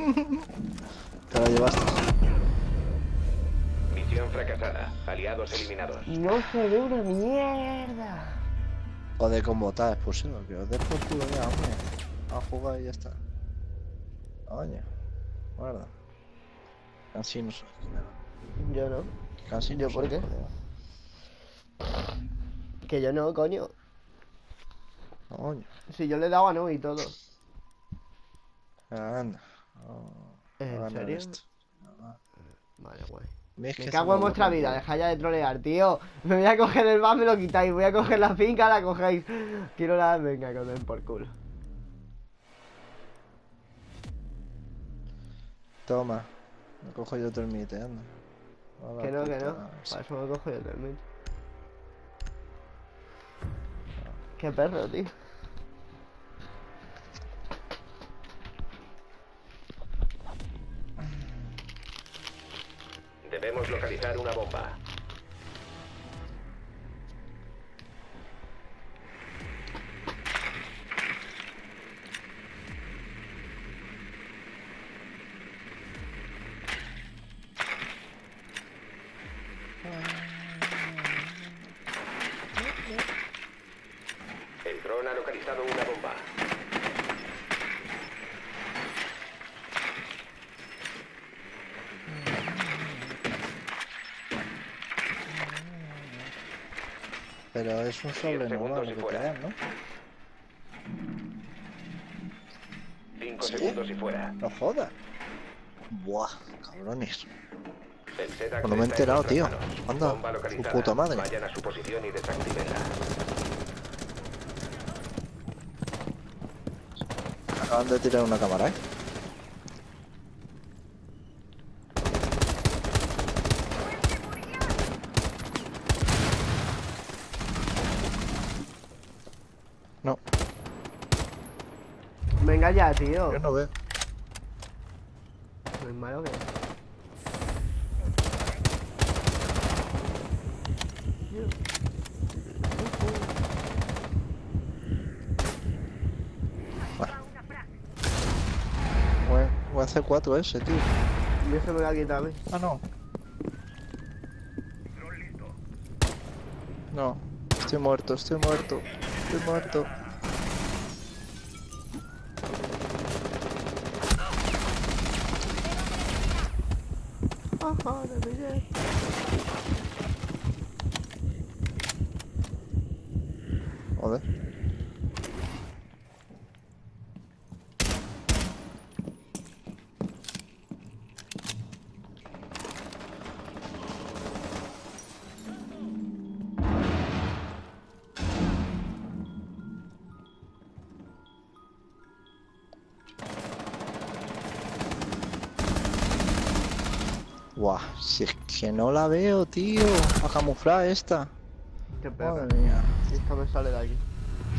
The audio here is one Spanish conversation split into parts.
Te la llevaste. Misión fracasada. Aliados eliminados. No se ve una mierda. Joder, con botas es posible. Que os des por culo ya, hombre. A jugar y ya está. Coño. Guarda. Casi no soy. Yo no. Casi no ¿Yo por soy, qué? colega. Que yo no, coño. Coño. Si yo le daba no y todo. Anda. Oh, ¿En ganar serio? esto. Vale, guay. ¿Ves Me que cago en se vuestra aburre, vida, tío? dejad ya de trolear, tío. Me voy a coger el van, me lo quitáis. Voy a coger la finca, la cogéis. Quiero la... Venga, que os den por culo. Toma. Me cojo yo termite, anda. A la Que no, que puta, no. sí. Para eso me cojo yo también. Qué perro, tío. Debemos localizar una bomba. El dron ha localizado una bomba. Pero es un 10 sobre segundos normal y lo que te fuera. dan, ¿no? 5 ¿Sí? segundos y fuera. No jodas. Buah, cabrones. El SEDAX Pues no me he está en enterado, nuestras tío. manos. Anda, Bomba su localizada. puta madre. Vayan a su posición y desactívenla. Acaban de tirar una cámara, ¿eh? No, Venga ya, tío. yo no veo. No es malo que... Buen C4 ese, tío. Y eso me lo ha quitado a mí. Ah, no. No. Estoy muerto, estoy muerto. Estoy muerto. Ajá, me pillé. Joder. Buah, si es que no la veo, tío. A camuflar esta. Qué perra. Madre mía. Esto me sale de aquí.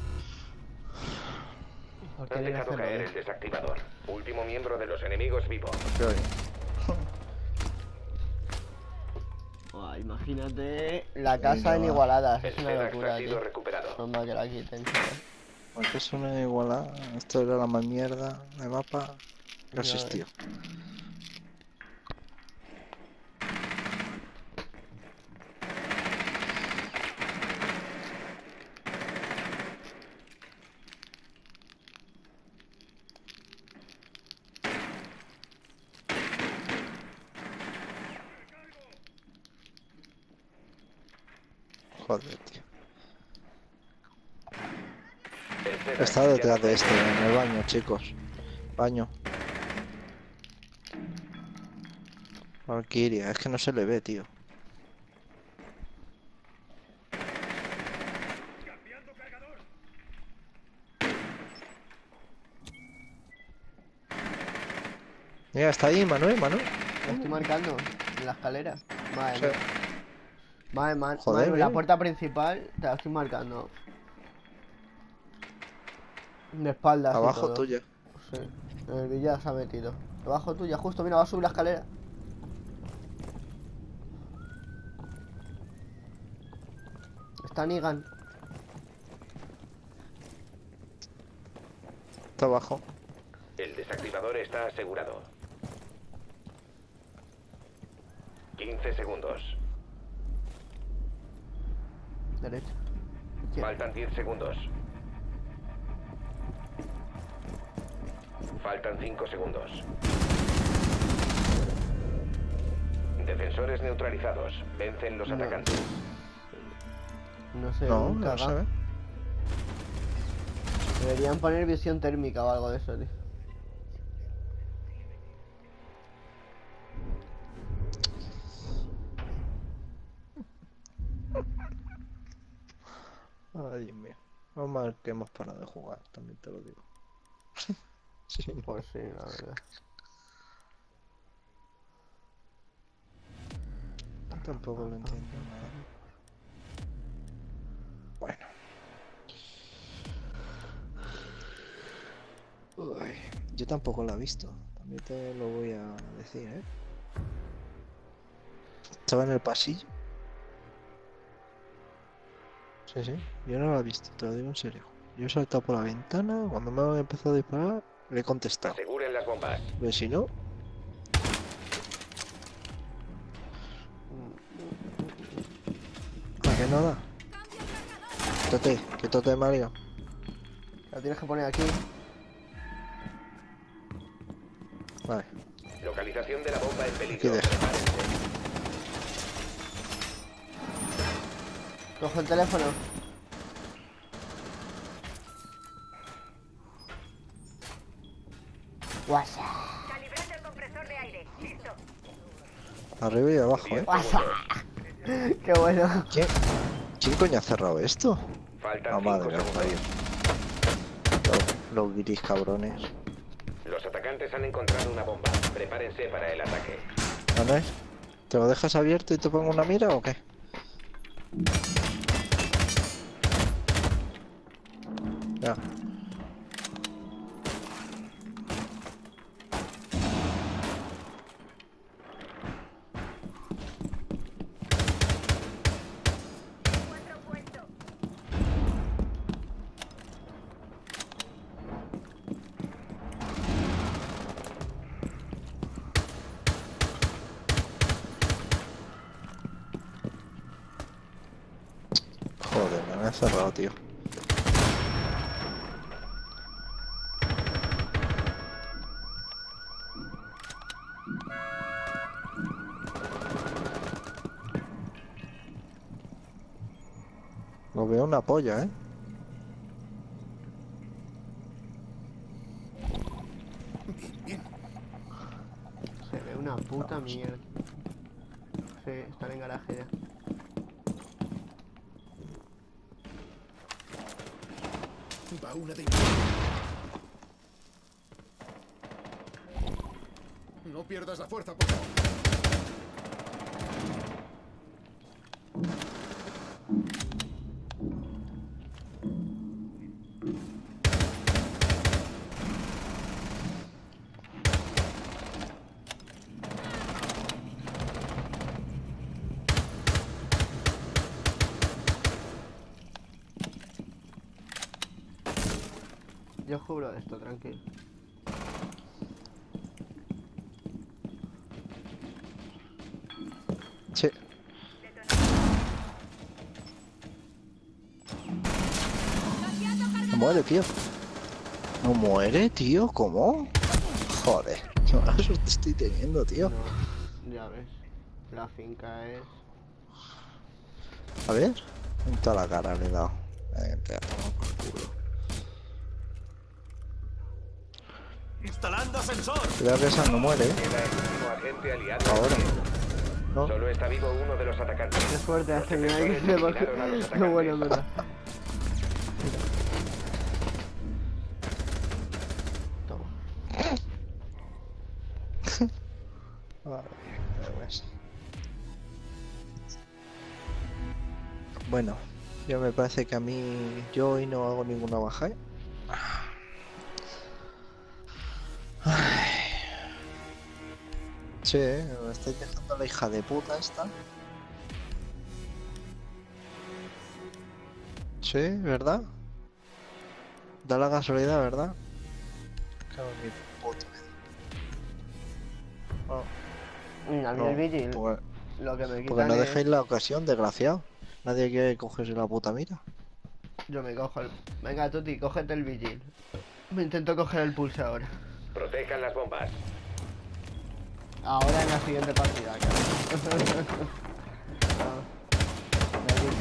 ¿Por qué Han tiene que dejado hacerlo caer bien? el desactivador. Último miembro de los enemigos vivo. Qué oye. Buah, imagínate la casa en va. Igualadas. El Es una SEDAX locura, ha sido tío. recuperado. Toma que la quiten, chaval. Porque es una igualada. Esto era la más mierda de mapa que Ya existía. Joder, tío. El SEDAX Está ya detrás no de hay este, en el baño, chicos. Baño. Valkyria, es que no se le ve, tío. Mira, está ahí, Manuel, Manuel. Lo estoy marcando en la escalera. Vale, Sí. vale, Joder, Manu, en la bien. puerta principal te la estoy marcando. De espaldas y Abajo todo. tuya. Sí, el Villa se ha metido. Debajo tuya, justo, mira, va a subir la escalera. Está Nigan. Está abajo. El desactivador está asegurado. 15 segundos. Derecha. Faltan 10 segundos. Faltan 5 segundos. Defensores neutralizados. Vencen los No. atacantes. No sé, No, nunca no sé. Deberían poner visión térmica o algo de eso, tío. Ay, Dios mío. No mal que hemos parado de jugar, también te lo digo. Sí, no. Pues sí, la verdad. Tampoco lo entiendo nada. Bueno. Uy, yo tampoco la he visto. También te lo voy a decir, ¿eh? Estaba en el pasillo. Sí, sí. Yo no la he visto, te lo digo en serio. Yo he saltado por la ventana, cuando me han empezado a disparar, le he contestado. Aseguren las bombas. Pero si no... ¿A qué no da? Quítate, Mario. La tienes que poner aquí. Vale. Localización de la bomba en Aquí peligro. deja. Prepárense. Cojo el teléfono. WhatsApp. Calibrando el compresor de aire. Listo. Arriba y abajo, ¿eh? WhatsApp. Qué bueno. ¿Quién coño ha cerrado esto? Faltan Ah, 5 madre mía, segundos. los guiris cabrones. Los atacantes han encontrado una bomba. Prepárense para el ataque. ¿Vale? ¿Te lo dejas abierto y te pongo una mira o qué? Ya. Cuatro puesto. Joder, me han cerrado, tío. Lo veo una polla, ¿eh? Se ve una puta mierda. Sí, están en garaje ya. Va una de... No pierdas la fuerza, por favor. Yo juro esto, tranquilo. Sí. No muere, tío. No muere, tío. ¿Cómo? Joder. Qué mala suerte estoy teniendo, tío. No, ya ves. La finca es... A ver. En toda la cara le he dado. Te ha tomado por culo. ¡Instalando sensor! Cuidado que esa no muere, ¿eh? Queda el último agente aliado. Ahora. No. Solo está vivo uno de los atacantes. Qué suerte Los has tenido ahí que defensores se eliminaron a los Qué bueno, en atacantes. verdad. Toma. Vale, pues. Bueno, ya me parece que a mí yo hoy no hago ninguna baja, ¿eh? Ay. Sí, me estáis dejando la hija de puta esta. Sí, ¿verdad? Da la casualidad, ¿verdad? Cago en mi puto. Ah, A mí no, el vigil, porque, lo que me porque quitan no es... dejéis la ocasión, desgraciado. Nadie quiere cogerse la puta mira. Yo me cojo el... Venga, Tuti, cógete el vigil. Me intento coger el pulse ahora. Protejan las bombas. Ahora en la siguiente partida, claro. Ah, me pica.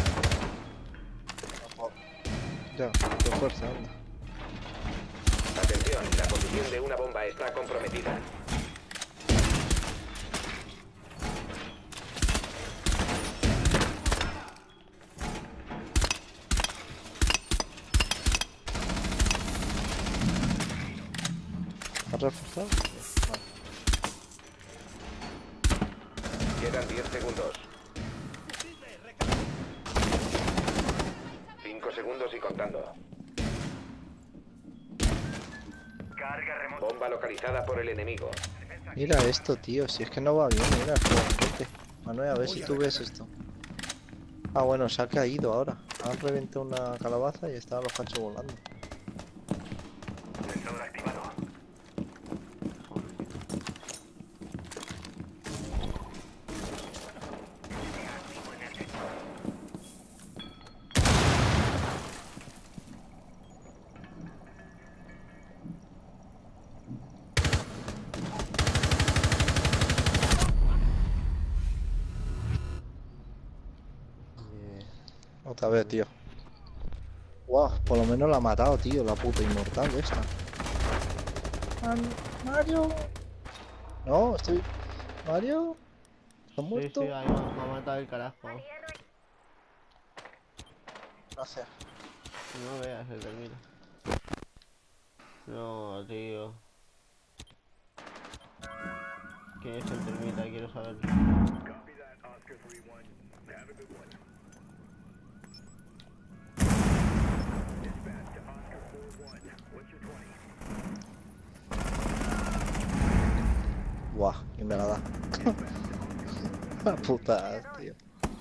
Ya, qué fuerza, anda. Atención, la posición de una bomba está comprometida. ¿Has reforzado? Vale. Quedan 10 segundos. 5 segundos y contando. Bomba localizada por el enemigo. Mira esto, tío. Si es que no va bien, mira. Vete. Manuel, a ver si tú ves esto. Ah, bueno, se ha caído ahora. Han reventado una calabaza y estaban los cachos volando. Otra vez, tío. Guau, por lo menos la ha matado, tío, la puta inmortal esta. Mario. No, estoy... Mario. ¿Está Sí, muerto? sí, ahí me ha matado el carajo. Gracias. No veas, se termina. No, tío. ¿Qué es el termita? Quiero saberlo. Guau, y me la da. La puta, tío.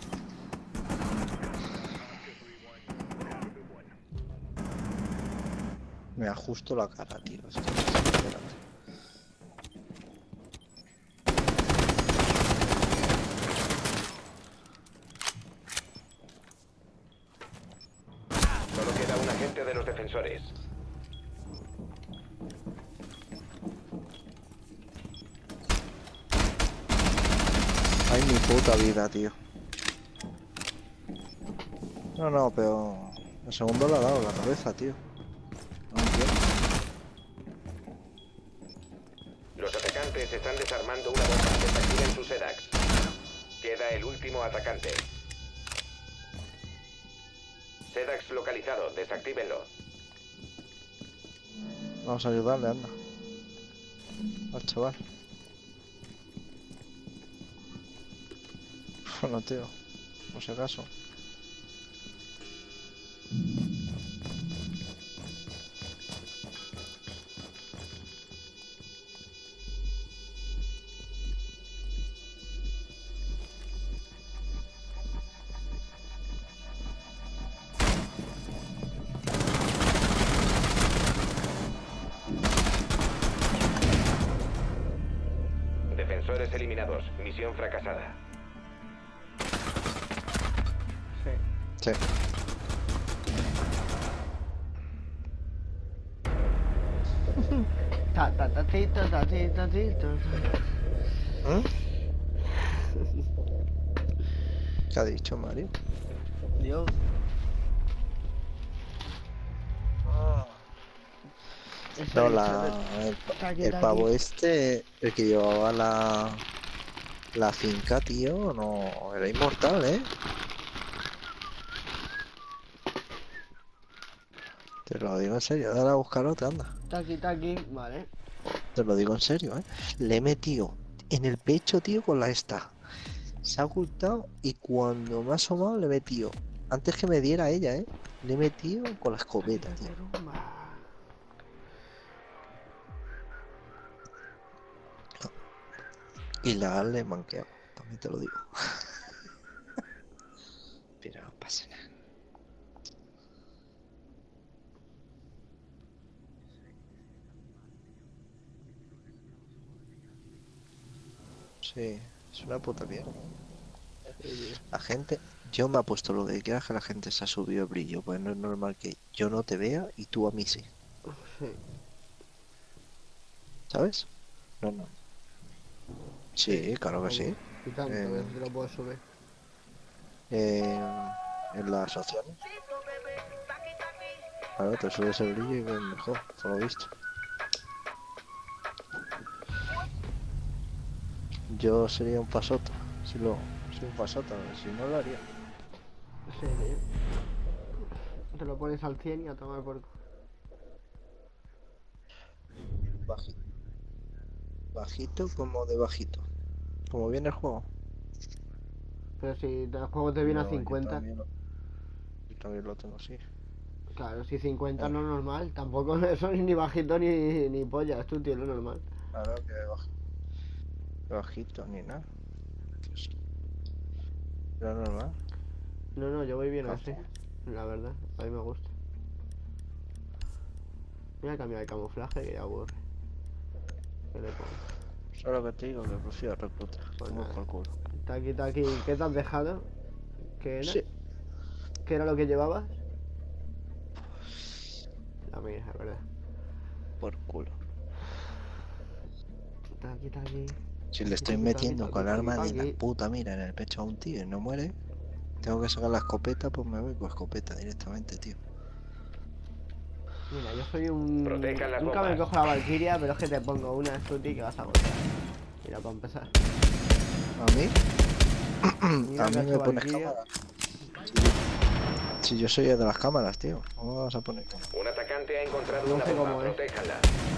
Me ajusto la cara, tío. Es que no sé, espérate. Solo queda un agente de los defensores. Ay, mi puta vida, tío. No, no, pero... El segundo le ha dado la cabeza, tío. No entiendo. Los atacantes están desarmando una bomba. Desactiven sus SEDAX. Queda el último atacante. SEDAX localizado. Desactívenlo. Vamos a ayudarle, anda. Al chaval. Bueno, tío. Por si acaso. Defensores eliminados. Misión fracasada. Sí. Sí. Ta ta ta ti, ta ta ti, ta ti, ta. ¿Mm? ¿Qué ha dicho Mario? Dios. Eso No, he dicho, el pavo este, el que llevaba la finca, tío, no, era inmortal, ¿eh? Te lo digo en serio, dale a buscar otra, anda. Taqui, taqui, vale. Te lo digo en serio, ¿eh? Le he metido en el pecho, tío, con la esta. Se ha ocultado y cuando me ha asomado le he metido, antes que me diera ella, ¿eh? Le he metido con la escopeta, tío. Y la le he manqueado, también te lo digo. Pero no pasa nada. Sí, es una puta mierda. La gente, yo me he puesto lo que quieras que la gente se ha subido el brillo, pues no es normal que yo no te vea y tú a mí sí, Sí. ¿sabes? No, no. Sí, claro que sí. Y tanto, Eh. que te lo puedo subir. En las opciones. Claro, te subes el brillo y ves mejor, por lo visto. Yo sería un pasota, si un pasota, si no lo haría. Sí, te lo pones al 100 y a tomar por culo. Bajito. Bajito como de bajito. Como viene el juego. Pero si el juego te viene a No, 50, yo también lo tengo así. claro, si 50 no es normal, tampoco eso ni bajito ni polla, es tu tío, lo normal. Claro que bajito ni nada. Pero normal. No, yo voy bien Ah. así, la verdad, a mí me gusta. Voy a cambiar de camuflaje que ya aburre. ¿Qué le pongo? Solo que te digo que prefiero reclutar. Pues Como nada. por culo. Está aquí, ¿qué te has dejado? ¿Qué era? Sí. ¿Qué era lo que llevabas? La mía, es verdad. Por culo. Está aquí. Si le estoy metiendo con el arma de la puta mira en el pecho a un tío y no muere, tengo que sacar la escopeta, pues me voy con escopeta directamente, tío. Mira, yo soy un... Protejan las Nunca me bombas. cojo la Valkyria, pero es que te pongo una Stuti que vas a gustar. Mira, para empezar. ¿A mí? Mira A que ha mí hecho me pones Valkyria. cámara. Si yo soy el de las cámaras, tío. ¿Cómo vas a poner cámara? Un atacante ha encontrado No una sé bomba. cómo es. Protéjanla.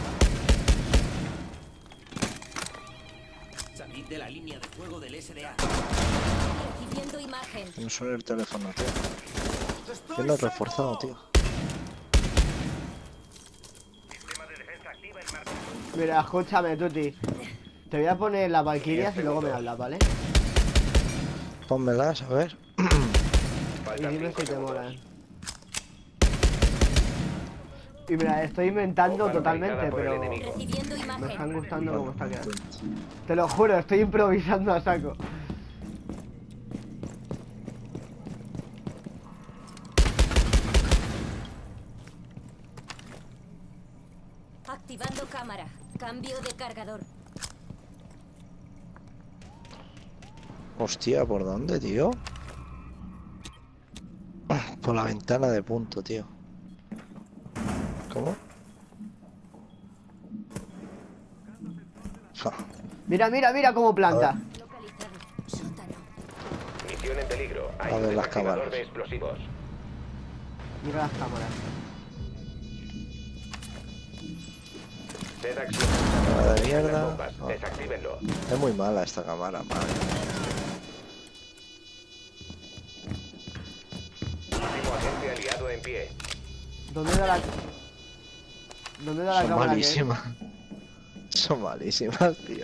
Salid de la línea de fuego del SDA. Recibiendo imagen. Que no suena el teléfono, tío. Yo lo he reforzado, tío. Mira, escúchame, Tuti. Te voy a poner las Valkyrias y luego me hablas, ¿vale? Pónmelas, a ver. Y Faltan dime 5 si te segundos. molan. Y mira, estoy inventando Bomba totalmente, localizada por el pero enemigo. Recibiendo me están imagen. gustando cómo está quedando. Te lo juro, estoy improvisando a saco. Activando cámara. Cambio de cargador. Hostia, ¿por dónde, tío? Por la ventana de punto, tío. ¿Cómo? Ja. Mira cómo planta. Localizado. Sótano. Misión en peligro. Hay A un ver las desactivador cámaras. de explosivos. Mira las cámaras. Sed acción. Cámara de mierda. Las bombas. Ah. Desactívenlo. Es muy mala esta cámara, madre. Último agente aliado en pie. ¿Dónde da la... ¿Dónde da la Son cámara? malísimas. Son malísimas, tío.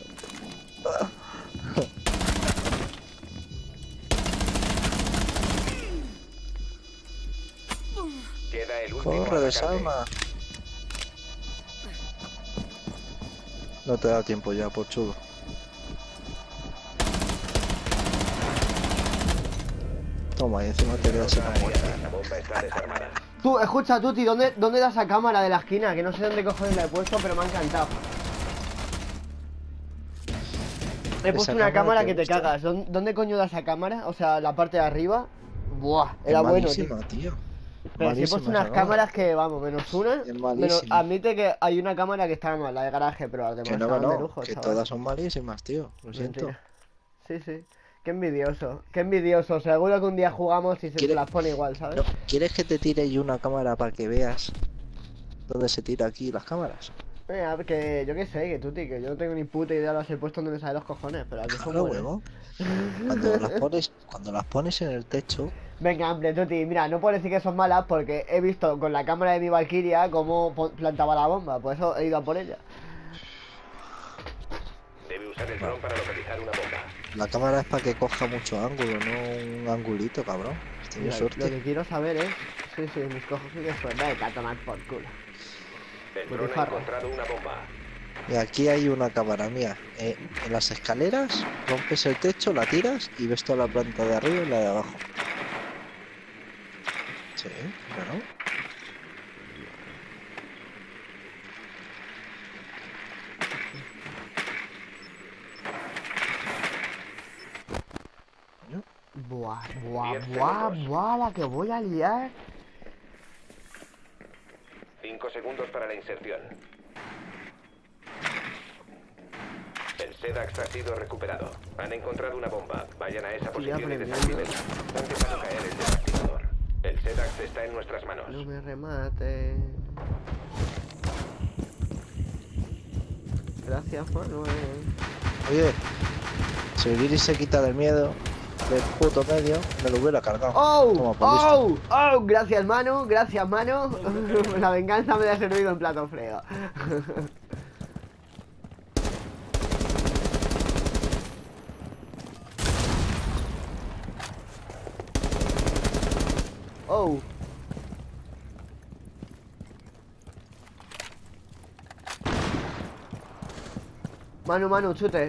Queda el último Corre, atacante. desarma. No te da tiempo ya, por chulo. Toma, y encima te quedas sin la muerte. La bomba está desarmada. Tú, escucha, Tuti, ¿dónde da esa cámara de la esquina? Que no sé dónde cojones la he puesto, pero me ha encantado. He puesto una cámara cámara te que te gusta? cagas. ¿Dónde coño da esa cámara? O sea, la parte de arriba. Buah, era Es bueno, tío. malísima, tío. Pero sí he puesto Malísima unas esa cámaras que, vamos, menos una. Es Menos, malísima. admite que hay una cámara que está mal, la de garaje, pero las demás Que no, estaban de no, lujo, que chaval. todas son malísimas, tío. Lo siento. Mentira. Sí, sí. Qué envidioso, qué envidioso. Seguro que un día jugamos y se ¿Quiere- las pone igual, ¿sabes? No, ¿quieres que te tire yo una cámara para que veas dónde se tira aquí las cámaras? Mira, que yo qué sé, que Tuti, que yo no tengo ni puta idea, las he puesto donde me sale los cojones, pero aquí son Claro, buenas. huevo. Cuando las pones en el techo, Venga, hombre, Tuti, mira, no puedo decir que son malas porque he visto con la cámara de mi Valkyria cómo plantaba la bomba, por eso he ido a por ella. Debe usar el dron para localizar una bomba. la cámara es para que coja mucho ángulo, no un angulito, cabrón. Tienes Mira, lo suerte. que quiero saber es... Sí, sí, mis cojones de suerte, de tomar por culo. El dron ha Butifarra. encontrado una bomba. Y aquí hay una cámara mía. En las escaleras, rompes el techo, la tiras y ves toda la planta de arriba y la de abajo. Sí, claro. Coño. Buah, 10 segundos. la que voy a liar. 5 segundos para la inserción. El SEDAX ha sido recuperado. Han encontrado una bomba. Vayan a esa posición y aprendiendo. desactívenla. Han dejado caer el desactivador. El SEDAX está en nuestras manos. No me remate. Gracias, Manuel. Oye, si el Iris se quita del miedo del puto medio, me lo hubiera cargado. Toma, por listo. ¡Oh! Gracias, Manu. Gracias, Manu. La venganza me ha servido en plato frío. ¡Oh! Manu, chute.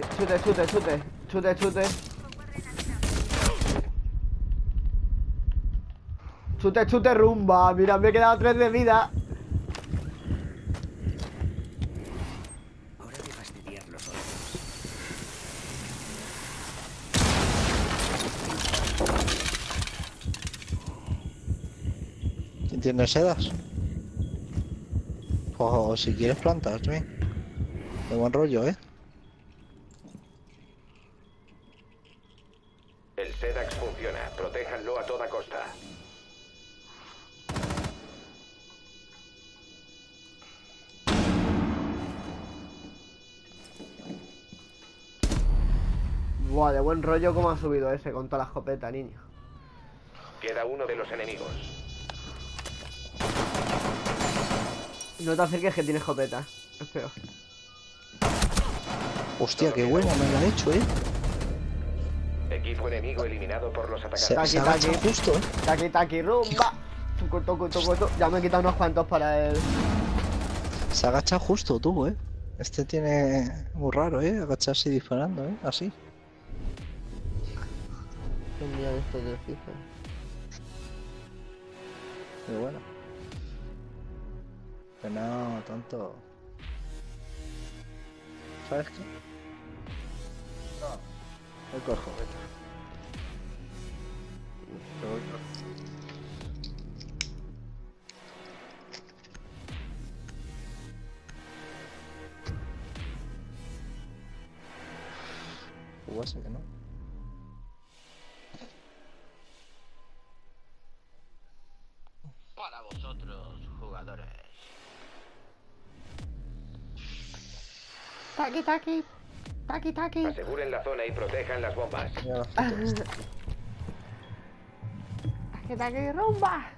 Chute, rumba. Mira, me he quedado 3 de vida. Hora de fastidiar los oídos. ¿Quién tiene sedas? O si quieres plantas, de buen rollo, ¿eh? El SEDAX funciona. Protéjanlo a toda costa. Buah, de buen rollo como ha subido ese con toda la escopeta, niño. Queda uno de los enemigos. No te acerques que tiene escopeta. Es peor. Hostia, qué bueno me lo ha hecho, ¿eh? Equipo enemigo eliminado por los Se atacantes. agacha justo, ¿eh? Taki, rumba. Toco. Ya me he quitado unos cuantos para él. Se agacha justo tú, ¿eh? Este tiene muy raro, ¿eh? Agacharse disparando, ¿eh? Así. Mira esto de FIFA. Pero bueno. Que no, tanto. ¿Sabes qué? No. Voy con escopeta. Te voy con- Jugase que no. Para vosotros, jugadores. Taki. Aseguren la zona y protejan las bombas. Mira las fotos. Taki, rumba.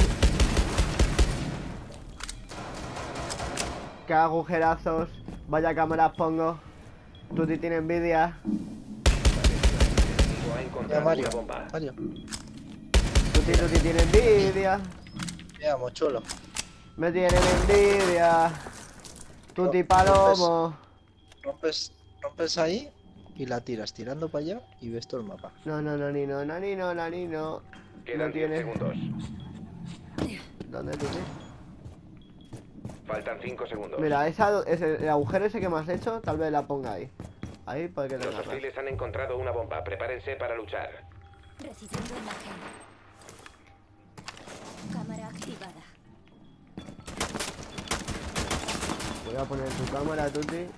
Qué agujerazos. Vaya cámaras pongo. Tuti tiene envidia. El enemigo ha Mira, encontrado Mario. una bomba. Mario. Tuti tiene envidia. Mira, mochuelo. Me tienen envidia. Tuti palomo. Rompes ahí y la tiras tirando para allá y ves todo el mapa. No, nanino. Quedan No 10 tiene. segundos. ¿Dónde Tuti? Faltan 5 segundos. Mira, el agujero ese que me has hecho, tal vez la ponga ahí. Ahí para que Los tenga más. hostiles han encontrado una bomba. Prepárense para luchar. Recibiendo imagen. Cámara activada. Voy a poner tu cámara, Tuti.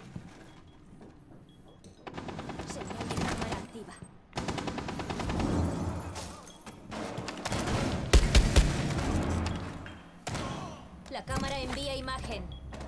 Señal de cámara activa. La cámara envía imagen.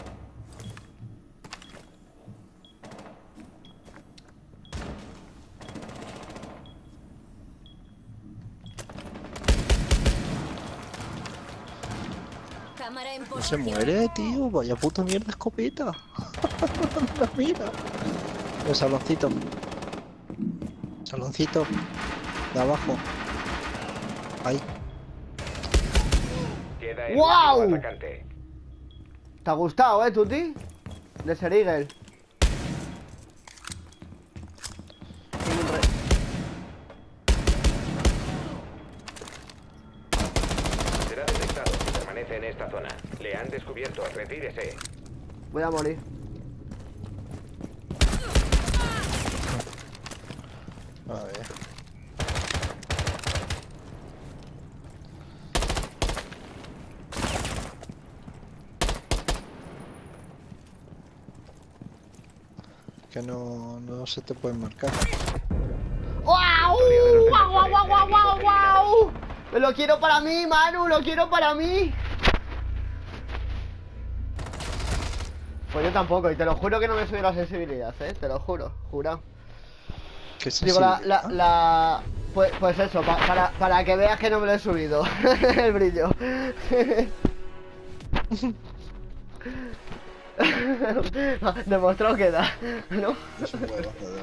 Cámara en No se posición. muere, tío. Vaya puta mierda escopeta. Mira. El saloncito. Saloncito. De abajo. Ahí. Queda el ¡Guau! último atacante. ¿Te ha gustado, Tuti? De ser Eagle. descubierto. Retírese. Voy a morir. A ver. Que no se te pueden marcar. ¡Wow! ¡Wow, wow, wow, wow, wow, wow! ¡Me lo quiero para mí, Manu! ¡Lo quiero para mí! Pues yo tampoco, y te lo juro que no me subió la sensibilidad, te lo juro, jurado. ¿Qué Digo, pues eso, para que veas que no me lo he subido. El brillo. Demostrado que da, ¿no? Es un buen hacedor.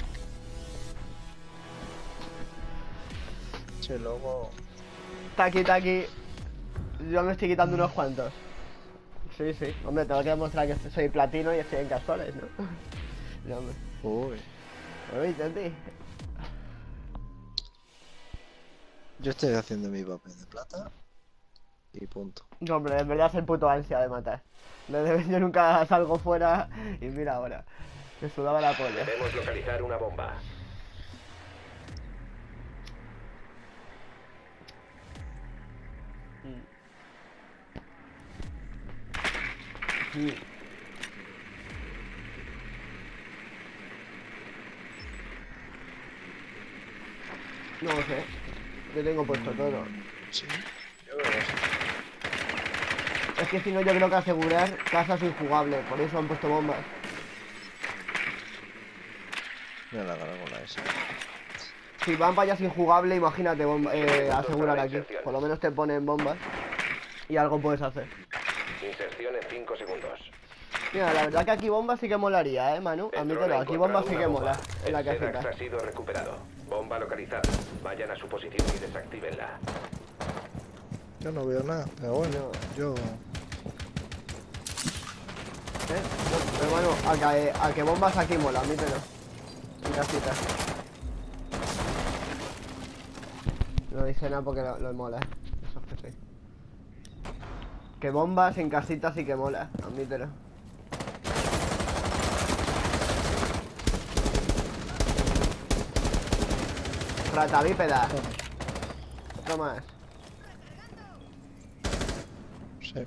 Che, luego... Taqui. Yo me estoy quitando unos cuantos. Sí, sí. Hombre, tengo que demostrar que soy platino y estoy en casuales, ¿no? No, hombre. Uy. Uy, Tati. Yo estoy haciendo mi papel de plata. Y punto. No, hombre, en verdad es el puto ansia de matar. Yo nunca salgo fuera y mira ahora. Me sudaba la polla. Debemos localizar una bomba. No lo sé. Yo tengo puesto todo. Sí. Yo creo que sí. Es que si no, yo creo que asegurar casas injugables. Por eso han puesto bombas. Mira la garagola esa. Si van para allá injugable, imagínate asegurar aquí. Por lo menos te ponen bombas. Y algo puedes hacer. Inserción en 5 segundos. Mira, la verdad que aquí bombas sí que molaría, Manu. Admítelo, aquí bombas sí que mola. En la El SEDAX casita. ha sido recuperado. Bomba localizada. Vayan a su posición y desactívenla. Yo no veo nada, pero bueno, yo... No, hermano, a que bombas aquí mola, admítelo. En casita. No dice nada porque lo mola, eso es que sí. Que bombas en casita sí que mola, admítelo. Rata bípeda. Otro más. Sí.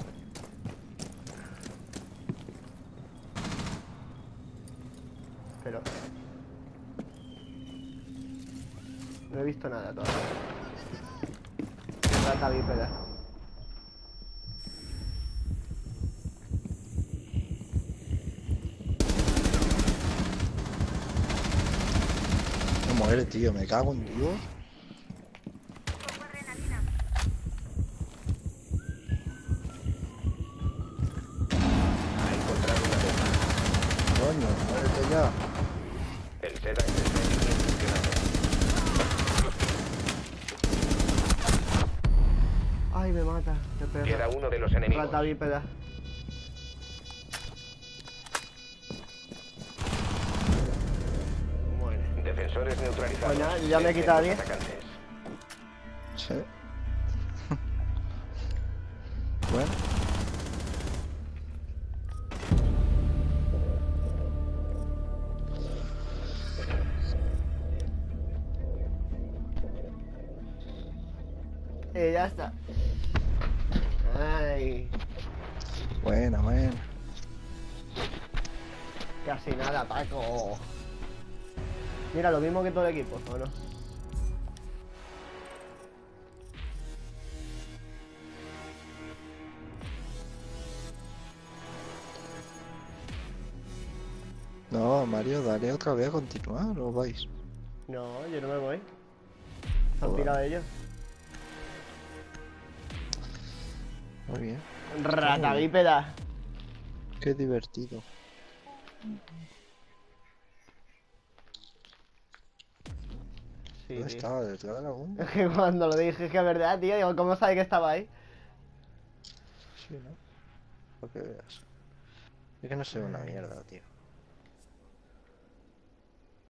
Pero no he visto nada todavía. Rata bípeda. No muere, tío, me cago en Dios. Ha encontrado una bomba. Coño, muérete ya. El SEDAX está funcionando. Ay, me mata, qué Queda perro. uno de los enemigos. Rata bípeda. Muere. Defensores neutralizados. Bueno, ya me he quitado 10. Atacantes. Sí. Bueno. Ya está. Ay, Buena, buena. casi nada, Paco. Mira, lo mismo que todo el equipo, ¿o no? No, Mario, dale otra vez a continuar, ¿o vais? No, yo no me voy. Se han Joder. tirado ellos. Muy bien. Rata bípeda. Qué divertido. Sí, ¿Dónde tío. estaba? ¿Detrás de la bomba? Es que cuando lo dije es que es verdad, tío. Digo, ¿cómo sabe que estaba ahí? Sí, ¿no? Para que veas. Es que no sé una mierda, tío.